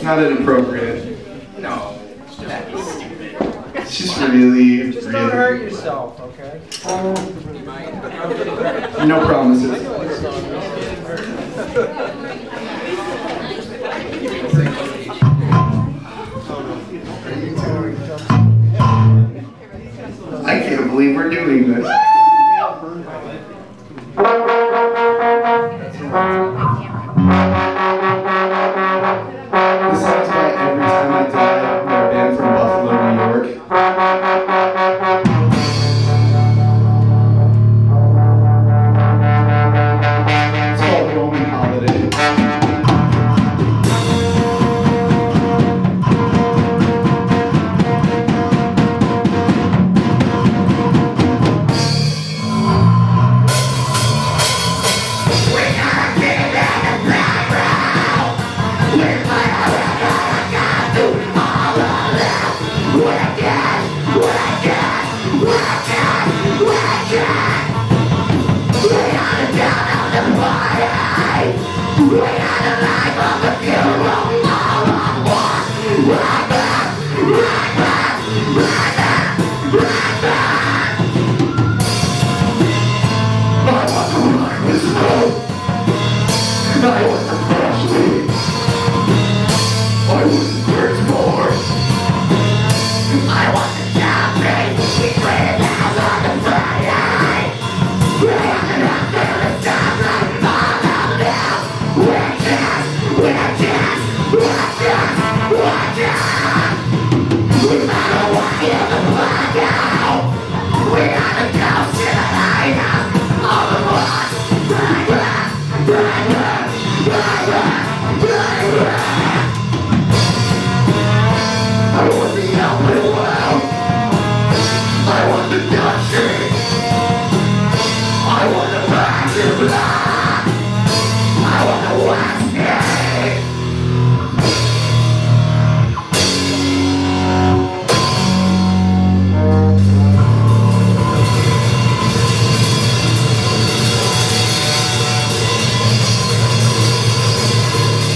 not inappropriate. No, that'd be stupid. It's just really, Just don't hurt yourself, okay? No promises. I can't believe we're doing this. This sounds like every time I die, they're a band from Buffalo, New York. It's called Roman Holiday.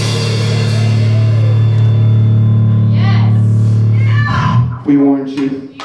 We warned you.